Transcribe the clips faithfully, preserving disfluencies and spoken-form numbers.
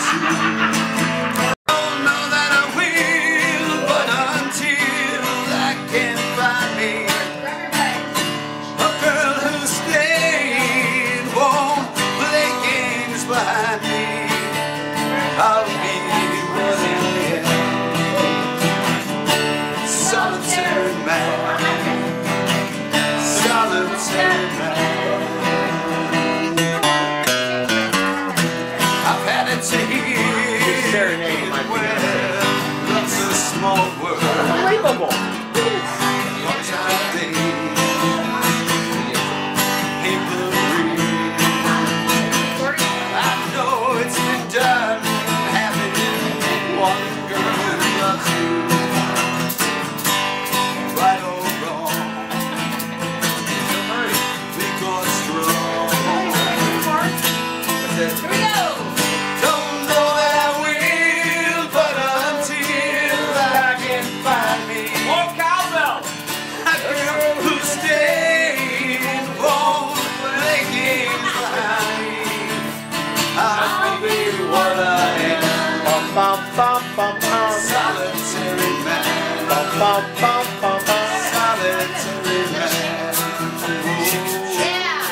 I'll be what I am. Solitary man, solitary man. I've had it to hear where love's a small word. Unbelievable. What I think people read. I know it's been done. One girl who loves you, right or wrong, weak or strong. Here we go. Don't know that I will, but until I can find me more cowbell, a girl who stays, won't play games behind me, I'll be what I am. Bum, bum, bum, bum. Solitary man, Bum, bum, bum, bum, bum. solitary man. Yeah.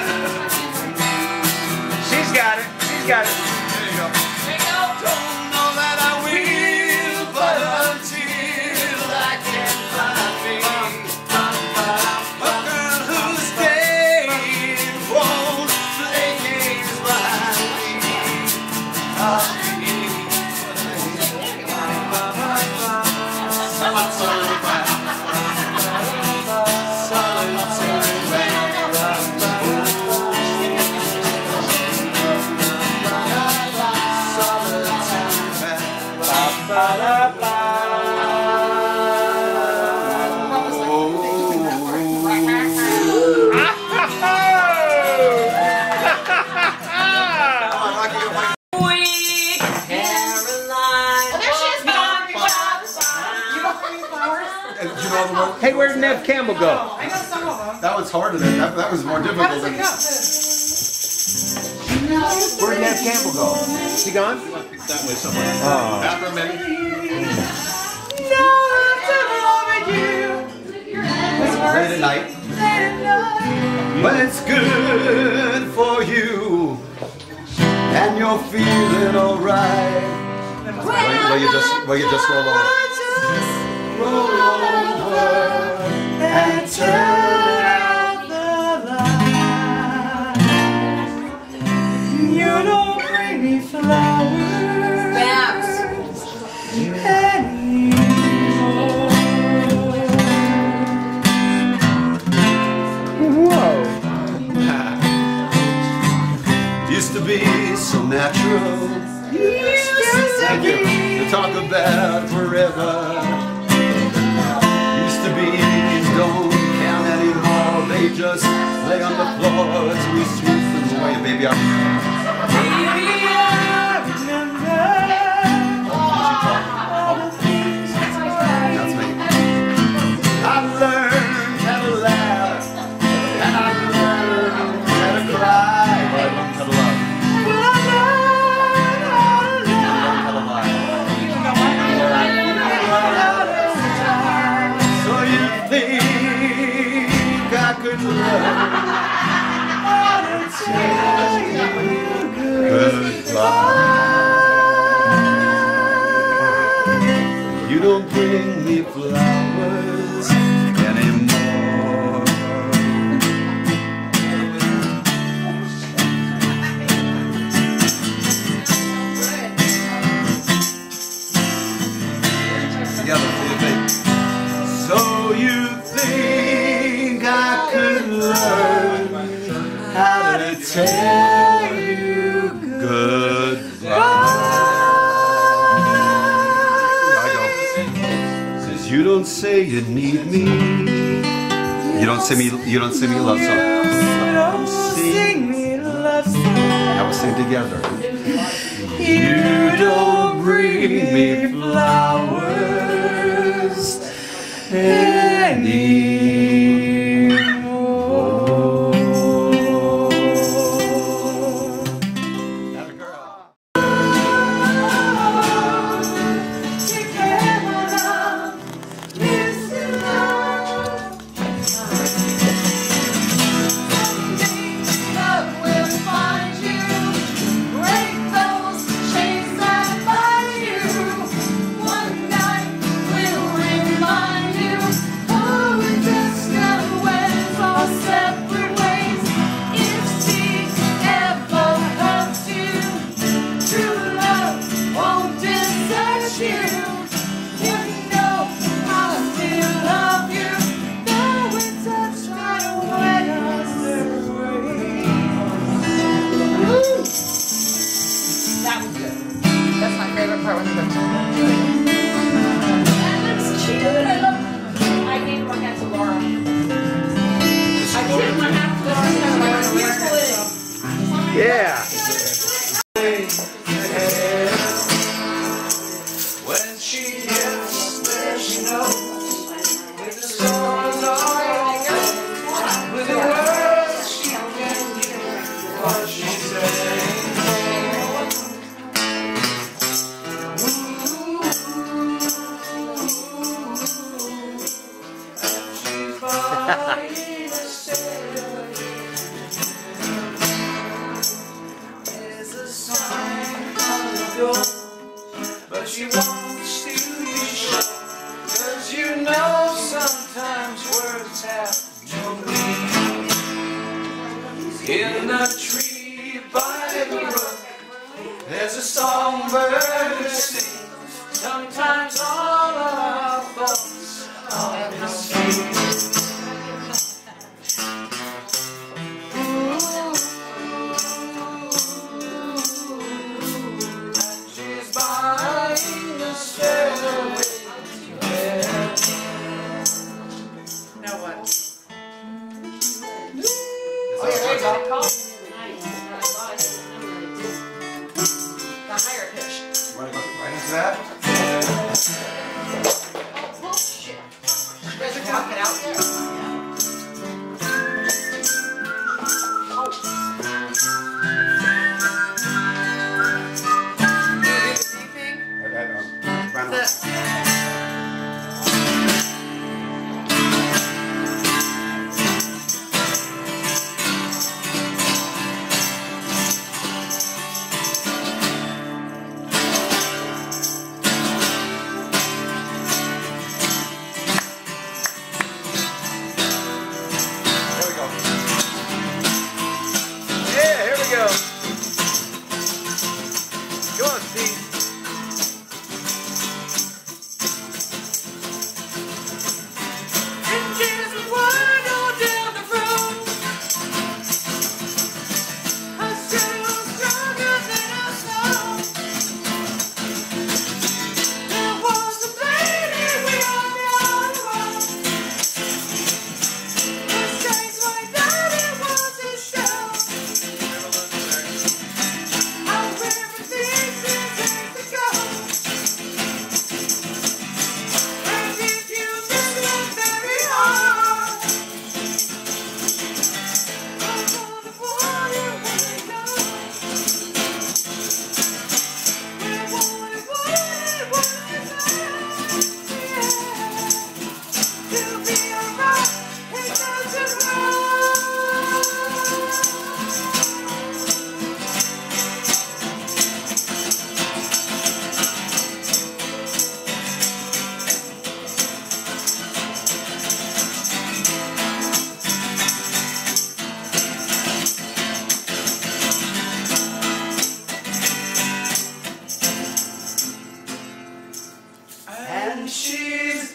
She's got it. She's got it. There you go. There you go. Don't know that I will, but until I can find me a girl who stays, won't play games behind me, I'll be solitary man. Solitary man. Hey, where did Nev Campbell go? I know some of them. That was harder than that. That was more How difficult does than it go? Where did Nev Campbell go? She gone? that way somewhere. Oh. Bathroom, maybe? Late at night. When it's good for you and you're feeling alright. Well, you just, well, you just roll over. Roll over and turn out the light. You don't bring me flowers anymore. Whoa. Used to be so natural. Thank you. To talk about forever. Used to be, don't count anymore. They just lay on the floor as we sweep them away. Baby, I Baby, I remember all the things that That's me. I learned how to laugh, and I learned how to cry. But I learned how to love. Well, I learned how to I learned how to lie. So you think I could love? Goodbye. You don't bring me flowers anymore. Together, do you think? So you think I could learn how to tell you goodbye? I go. Says you don't say you need me. You don't sing me. You don't sing me a love song. don't sing me love songs. Now we'll sing together. You don't bring me flowers anymore. That's my favorite part when they go. That looks cute. I love. I gave one hat to Laura. I gave one hat to Laura. Beautiful it is. Yeah. When she gets there, she knows with the stars all with the words she can hear what she says. But she wants to be sure, 'cause you know sometimes words have no meaning. In a tree by the brook, there's a songbird who sings. Sometimes all our thoughts are the same. Now what? Oh, yeah, The higher pitch. Want to go right into that? Oh, shit. You guys are talking out there? Oh. You do the beeping? Right, right, um, right on. The Yeah, here we go. Go on, Steve. And just one door down the road, I still stronger than I saw. There was a lady we all know. The stage like that, it was a show. How everything seems to go. And if you miss it very hard, I wonder what it would go. I wonder what it would go. Yeah. You'll be alright, it doesn't matter. And she's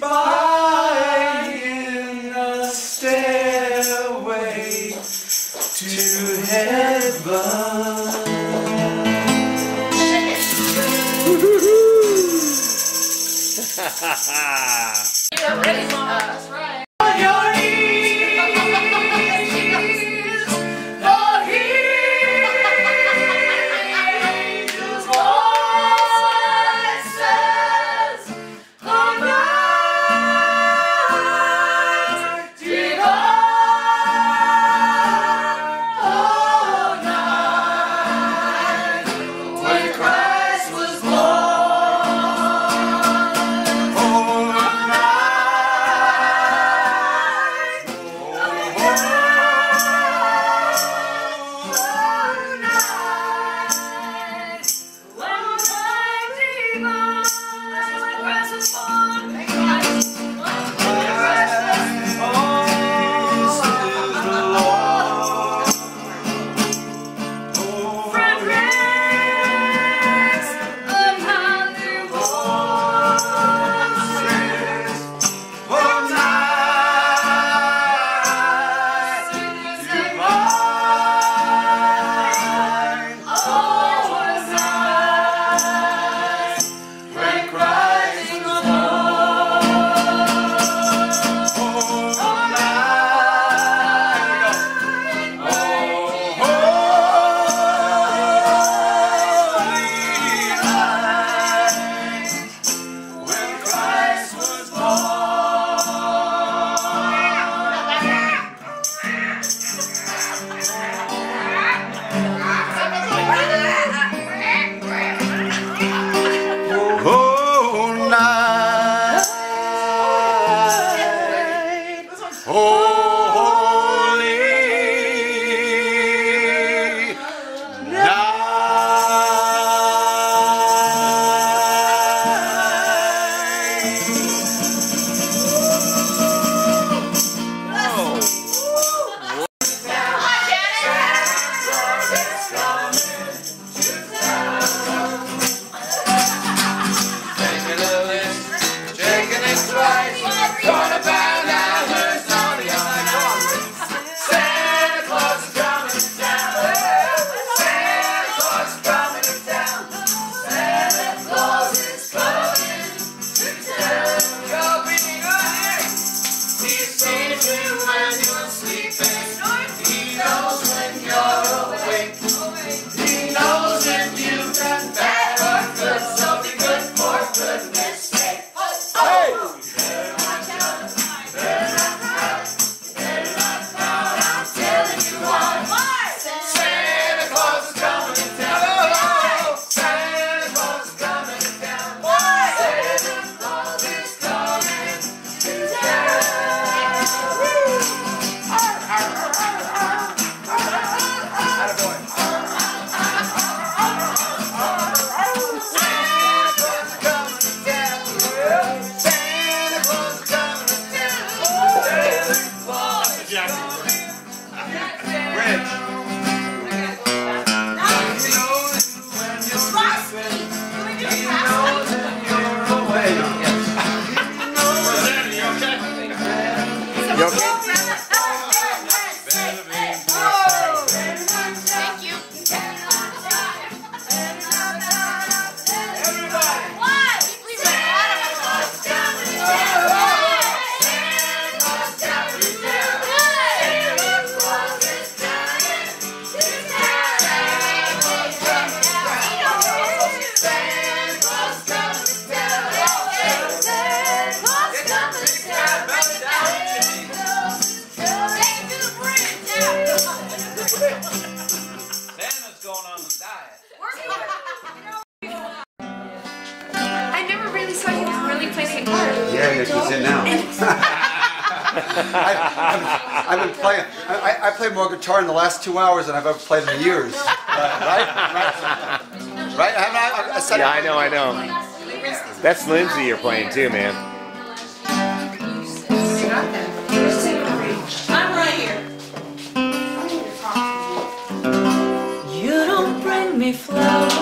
buying a stairway to heaven. You're ready, Mama. That's right. On your knees, Lord, hear angels' voices. All mighty God, all night, when Christ was born. All night. Yeah, yeah, she's in now. I, I've, I've been playing. I, I played more guitar in the last two hours than I've ever played in years. Uh, right? Right? Right? Haven't I, I said Yeah, I know, I know. That's Lindsay you're playing too, man. I'm right here. You don't bring me flowers.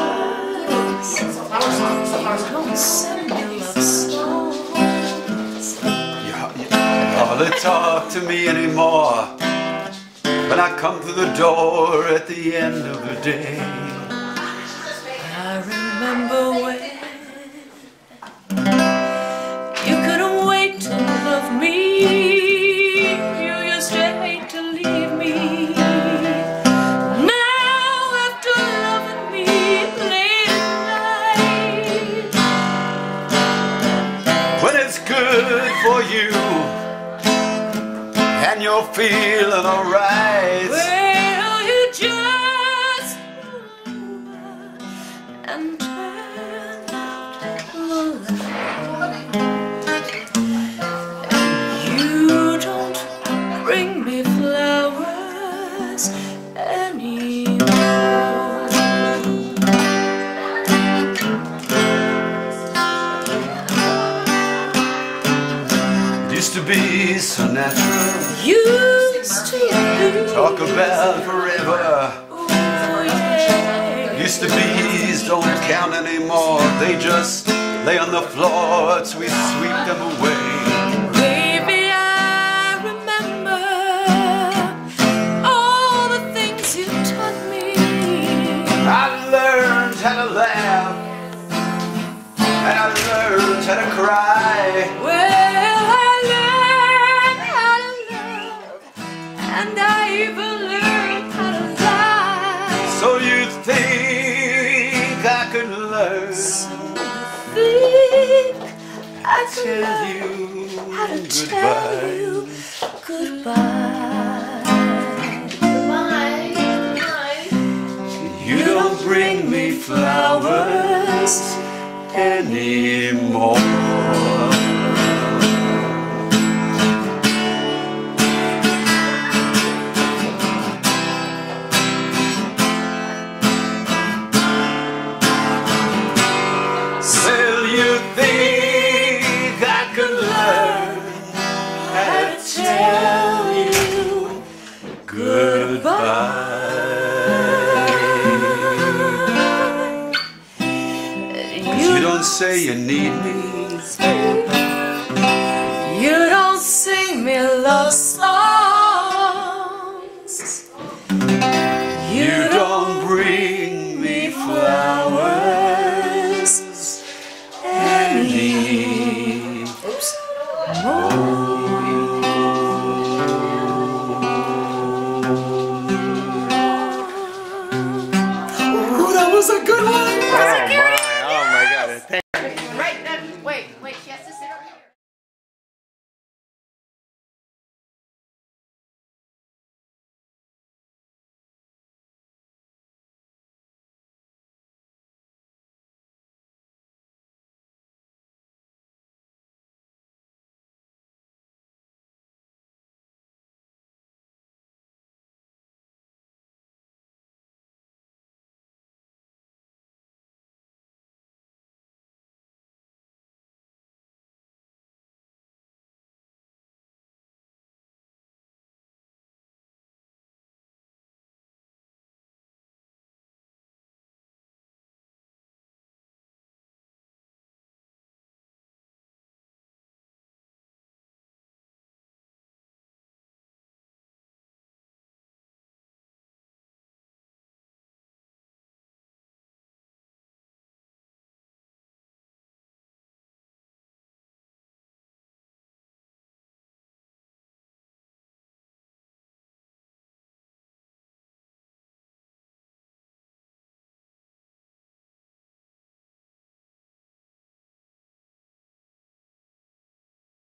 Don't send me love songs. You, you hardly talk to me anymore when I come through the door at the end of the day. I remember when you couldn't wait to love me. You used to hate to leave me. Now after loving me late at night, When it's good for you and you're feeling alright, well, you just move and turn out the light. You don't bring me flowers anymore. it used to be so natural. Used to be. Talk about forever. Oh, yeah. Used to be's don't count anymore. They just lay on the floor till we sweep them away. Baby, I remember all the things you taught me. I learned how to laugh and I learned how to cry. Well, I learned how to love, and I even learned how to lie. So you think I could learn Think I to could tell learn you how to tell goodbye? you goodbye. You don't bring me flowers anymore. Still you think I could learn how to tell you goodbye? You don't say you need me.